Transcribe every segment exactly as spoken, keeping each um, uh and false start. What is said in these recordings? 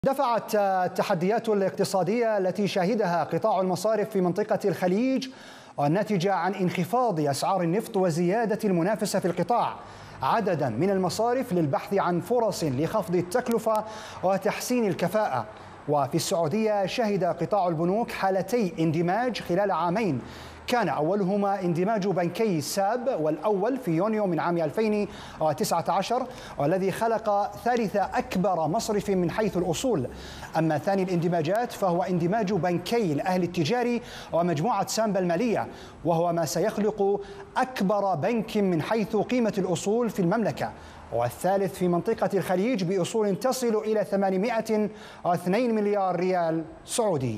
دفعت التحديات الاقتصادية التي شهدها قطاع المصارف في منطقة الخليج والناتجة عن انخفاض أسعار النفط وزيادة المنافسة في القطاع عددا من المصارف للبحث عن فرص لخفض التكلفة وتحسين الكفاءة. وفي السعودية شهد قطاع البنوك حالتي اندماج خلال عامين، كان أولهما اندماج بنكي ساب والأول في يونيو من عام ألفين وتسعة عشر، والذي خلق ثالث أكبر مصرف من حيث الأصول. أما ثاني الاندماجات فهو اندماج بنكي الأهلي التجاري ومجموعة سامبا المالية، وهو ما سيخلق أكبر بنك من حيث قيمة الأصول في المملكة، والثالث في منطقة الخليج بأصول تصل إلى ثمانمائة واثنين مليار ريال سعودي.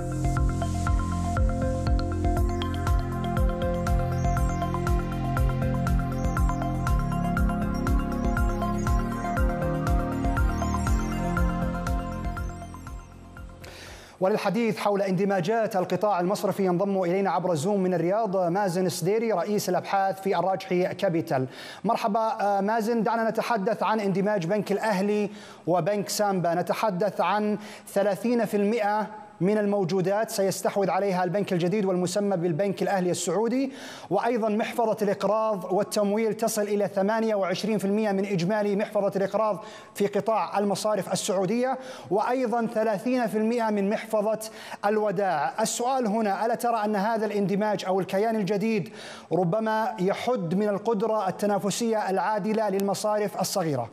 وللحديث حول اندماجات القطاع المصرفي ينضم إلينا عبر الزوم من الرياض مازن السديري رئيس الأبحاث في الراجحي كابيتال. مرحبا مازن، دعنا نتحدث عن اندماج بنك الأهلي وبنك سامبا. نتحدث عن ثلاثين بالمئة من الموجودات سيستحوذ عليها البنك الجديد والمسمى بالبنك الأهلي السعودي، وأيضا محفظة الإقراض والتمويل تصل إلى ثمانية وعشرين بالمئة من إجمالي محفظة الإقراض في قطاع المصارف السعودية، وأيضا ثلاثين بالمئة من محفظة الودائع. السؤال هنا، ألا ترى أن هذا الاندماج أو الكيان الجديد ربما يحد من القدرة التنافسية العادلة للمصارف الصغيرة؟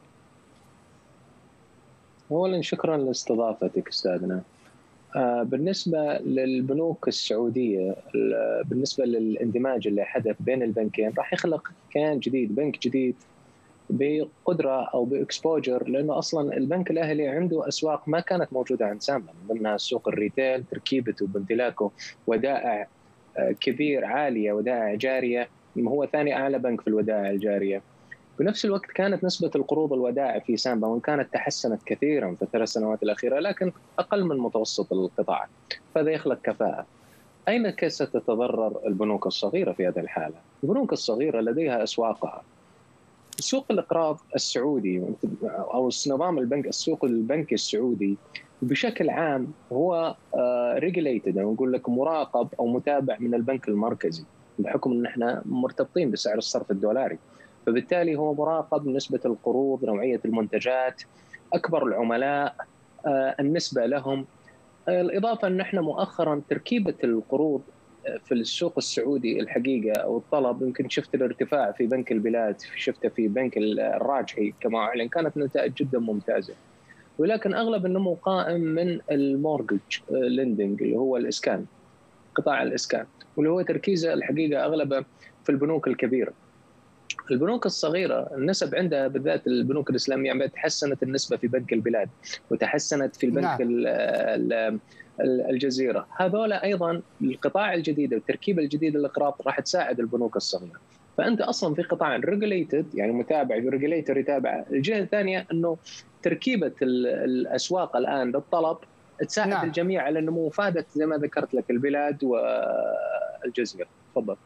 أولا شكرا لاستضافتك أستاذنا. بالنسبة للبنوك السعودية، بالنسبة للاندماج اللي حدث بين البنكين راح يخلق كيان جديد، بنك جديد بقدرة أو بإكسبوجر، لأنه أصلا البنك الأهلي عنده أسواق ما كانت موجودة عند سامبا، من ضمنها سوق الريتيل، تركيبته وبامتلاكه ودائع كبير عالية، ودائع جارية، هو ثاني أعلى بنك في الودائع الجارية. بنفس الوقت كانت نسبة القروض الودائع في سامبا وإن كانت تحسنت كثيرا في الثلاث سنوات الأخيرة، لكن أقل من متوسط القطاع، فهذا يخلق كفاءة. أين ستتضرر البنوك الصغيرة في هذه الحالة؟ البنوك الصغيرة لديها أسواقها. سوق الإقراض السعودي أو نظام البنك السوق البنكي السعودي بشكل عام هو ريجوليتد، أو نقول لك مراقب أو متابع من البنك المركزي، بحكم أن احنا مرتبطين بسعر الصرف الدولاري، فبالتالي هو مراقب نسبة القروض، نوعية المنتجات، أكبر العملاء، النسبة لهم. الإضافة أن احنا مؤخرا تركيبة القروض في السوق السعودي الحقيقة أو الطلب، يمكن شفت الارتفاع في بنك البلاد، شفته في بنك الراجحي كما أعلن، كانت نتائج جدا ممتازة، ولكن أغلب النمو قائم من المورجج ليندنج اللي هو الإسكان، قطاع الإسكان، واللي هو تركيزه الحقيقة أغلبه في البنوك الكبيرة. البنوك الصغيرة النسب عندها، بالذات البنوك الإسلامية، تحسنت النسبة في بنك البلاد وتحسنت في البنك نعم. الجزيرة. هذولا أيضا القطاع الجديد والتركيبة الجديدة للإقراض راح تساعد البنوك الصغيرة. فأنت أصلا في قطاع ريجوليتد، يعني متابع، ريجوليتر يتابع. الجهة الثانية أنه تركيبة الأسواق الآن للطلب تساعد نعم. الجميع على النمو، فادت زي ما ذكرت لك البلاد والجزيرة. تفضل.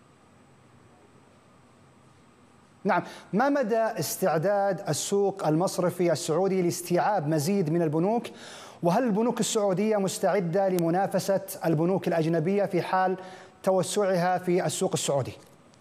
نعم، ما مدى استعداد السوق المصرفي السعودي لاستيعاب مزيد من البنوك؟ وهل البنوك السعودية مستعدة لمنافسة البنوك الأجنبية في حال توسعها في السوق السعودي؟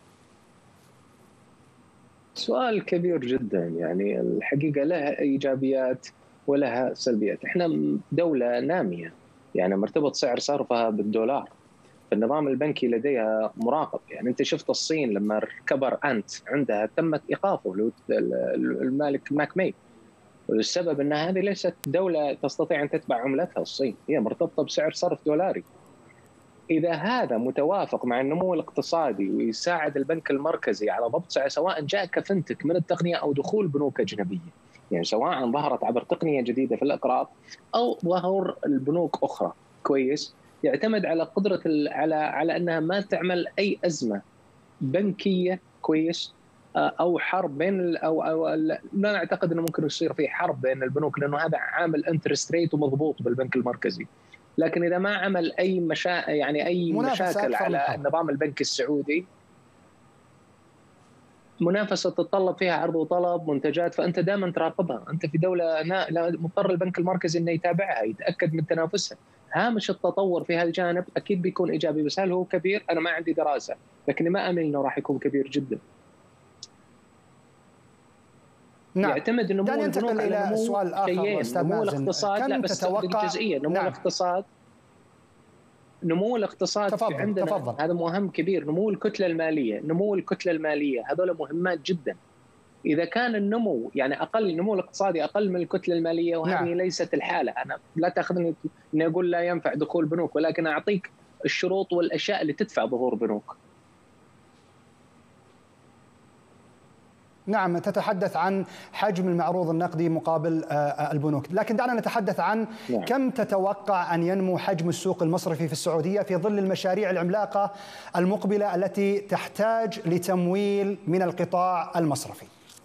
سؤال كبير جدا، يعني الحقيقة لها إيجابيات ولها سلبيات. احنا دولة نامية، يعني مرتبط سعر صرفها بالدولار، النظام البنكي لديها مراقب. يعني أنت شفت الصين لما كبر أنت عندها تمت إيقافه المالك ماك ماي، والسبب أن هذه ليست دولة تستطيع أن تتبع عملتها. الصين هي مرتبطة بسعر صرف دولاري. إذا هذا متوافق مع النمو الاقتصادي ويساعد البنك المركزي على ضبط سعر، سواء جاء كفنتك من التقنية أو دخول بنوك أجنبية، يعني سواء ظهرت عبر تقنية جديدة في الإقراض أو ظهور البنوك أخرى، كويس، يعتمد على قدرة على على أنها ما تعمل أي أزمة بنكية، كويس، أو حرب بين أو أو لا نعتقد أنه ممكن يصير في حرب بين البنوك، لأنه هذا عامل انترست ريت ومضبوط بالبنك المركزي. لكن إذا ما عمل أي مشا يعني أي مشاكل على النظام البنكي السعودي، منافسه تتطلب فيها عرض وطلب منتجات، فانت دائما تراقبها. انت في دوله مضطر البنك المركزي انه يتابعها، يتاكد من تنافسها. هامش التطور في هذا الجانب اكيد بيكون ايجابي، بس هل هو كبير؟ انا ما عندي دراسه، لكني ما امل انه راح يكون كبير جدا. نعم. يعتمد نمو البنوك ننتقل الى نمو سؤال اخر استاذ نمو مازن. الاقتصاد. لا بس تتوقع جزئيه نمو نعم. الاقتصاد نمو الاقتصاد تفضل. في عندنا تفضل. هذا مهم كبير. نمو الكتله الماليه نمو الكتله الماليه هذول مهمات جدا. اذا كان النمو يعني اقل، النمو الاقتصادي اقل من الكتله الماليه، وهذه نعم. ليست الحاله. انا لا تاخذني اني اقول لا ينفع دخول بنوك، ولكن اعطيك الشروط والاشياء اللي تدفع ظهور بنوك. نعم، تتحدث عن حجم المعروض النقدي مقابل البنوك، لكن دعنا نتحدث عن نعم. كم تتوقع أن ينمو حجم السوق المصرفي في السعودية في ظل المشاريع العملاقة المقبلة التي تحتاج لتمويل من القطاع المصرفي؟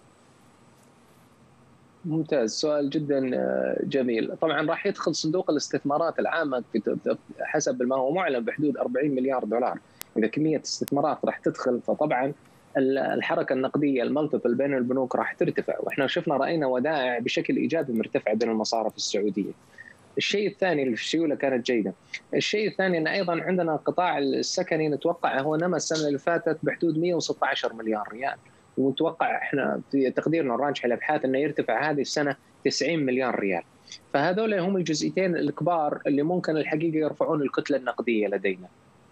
ممتاز، سؤال جدا جميل. طبعا راح يدخل صندوق الاستثمارات العامة حسب ما هو معلن بحدود أربعين مليار دولار. إذا كمية استثمارات راح تدخل، فطبعا الحركة النقدية الملتيبل بين البنوك راح ترتفع، واحنا شفنا رأينا ودائع بشكل إيجابي مرتفع بين المصارف السعودية. الشيء الثاني، السيولة كانت جيدة. الشيء الثاني أن أيضا عندنا القطاع السكني نتوقع هو نما السنة اللي فاتت بحدود مئة وستة عشر مليار ريال، ونتوقع احنا في تقديرنا الراجح الابحاث انه يرتفع هذه السنه تسعين مليار ريال. فهذول هم الجزئيتين الكبار اللي ممكن الحقيقه يرفعون الكتله النقديه لدينا.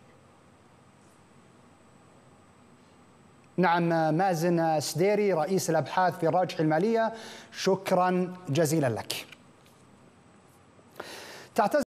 نعم، مازن سديري رئيس الابحاث في الراجح الماليه، شكرا جزيلا لك. تعتز